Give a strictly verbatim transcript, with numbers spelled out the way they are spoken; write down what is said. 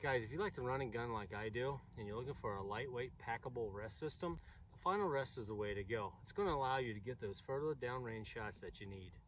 Guys, if you like to run and gun like I do, and you're looking for a lightweight packable rest system, the final rest is the way to go. It's going to allow you to get those further downrange shots that you need.